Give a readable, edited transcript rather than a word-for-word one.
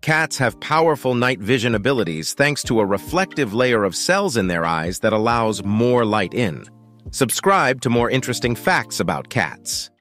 Cats have powerful night vision abilities thanks to a reflective layer of cells in their eyes that allows more light in. Subscribe to more interesting facts about cats.